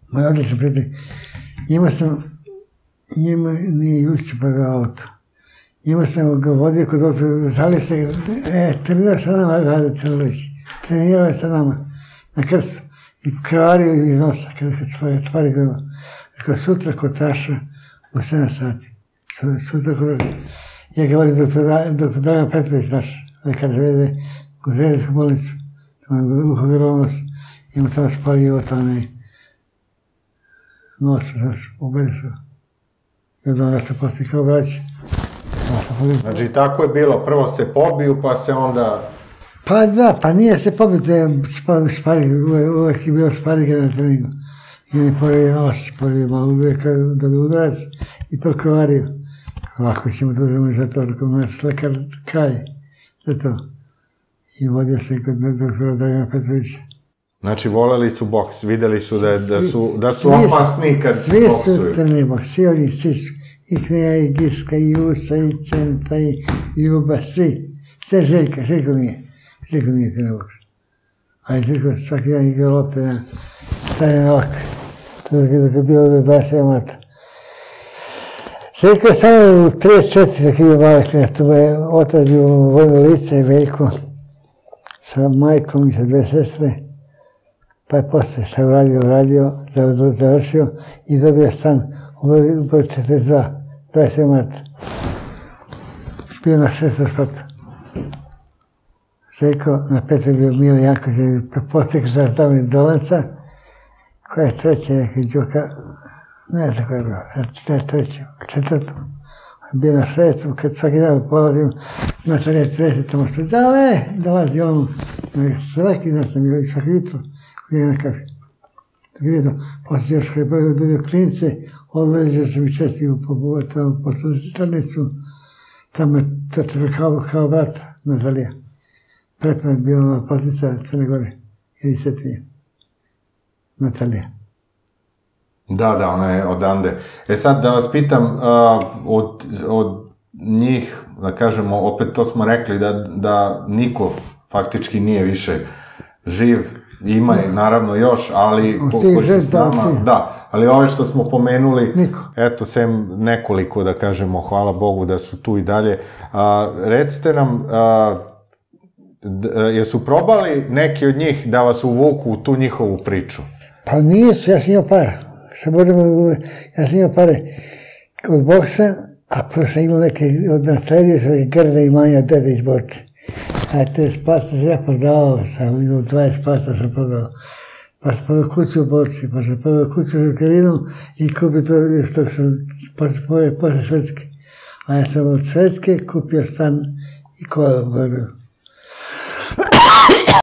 moj odličan prijatelj, njima nije juče pagao auto. Njima sam ga vodio kod doktora, žalio se, trenirao sa nama Rade Crnović, trenirao je sa nama na krstu i krvario iz nosa, kad stvari ga ima. Rekao, sutra kod Taša u 7 sati. Sutra kod Taša. Ja ga vodim doktor Dragan Petrović, naš lekar vede u Zrenjačku bolnicu, uhovironos, ima tamo spalio tamo nos, uberi su. I onda se postoji kao braći. Znači, tako je bilo, prvo se pobiju, pa se onda... Pa da, pa nije se pobio, to je sparing, uvek je bio sparing na treningu. I on je poredio nos, poredio malo udreka da bi udarac i prokrvario. Lako ćemo to uzeti za to, rekao naš lekar kraj za to. I vodio se kod doktora Dragana Petrovića. Znači, voleli su boks, videli su da su opasni kad boksuju. Svi su trenirali boks, svi oni, svi su. I Knija, i Giška, i Jusa, i Čenta, i Ljuba, svi. Sve Željka, Željko nije trenirao boks. Ali Željko svaki dan igrao lopte na stavljene ovako. To je bilo do 27 marta. Željko je samo u 34 dok je male klinac, tu je otac bio vojno lice, Veljko, sa majkom i sa dve sestre, pa je posle šta je uradio, završio i dobio stan u broj 42, 27 marta. Bio na 600 sporta. Željko, na 5. je bio Mile Janković, potek za tamo Dolanca, koja je treća neka Đoka, ne znam koja je bila, ne treća, četvrtu. Bio na 6. kad svaki dan polazim na 30, tamo što dolazi on. Svaki dan sam bio i svaki jutro koji je na kafi. Tako je vidio, poslije još kada je dobio klinice, odlazio sam i čestio po sladnicu, tamo je trčao kao brat Natalija. Prepamet bio ona potica Crne Gore, ili Cetinje. Natalija. Da, ona je odande. Sad da vas pitam, od njih, da kažemo, opet to smo rekli, da niko faktički nije više živ, ima je naravno još, ali ko su s nama, da, ali ove što smo pomenuli, eto, sem nekoliko, da kažemo, hvala Bogu da su tu i dalje. Recite nam, jesu probali neki od njih da vas uvuku u tu njihovu priču? Pa nisu, ja sam imao para. Ja sam imao pare od boksa, a prvo sam imao neke, nasledio sam neke grde imanja dede iz Borče. A te spasta sam ja prodavao, sam imao 20 spasta sam prodavao. Pa sam prodao kuću u Borči, pa sam prodao kuću u Karinom i kupio to što sam posle Švedske. A ja sam od Švedske kupio stan i kola u Gorbeju.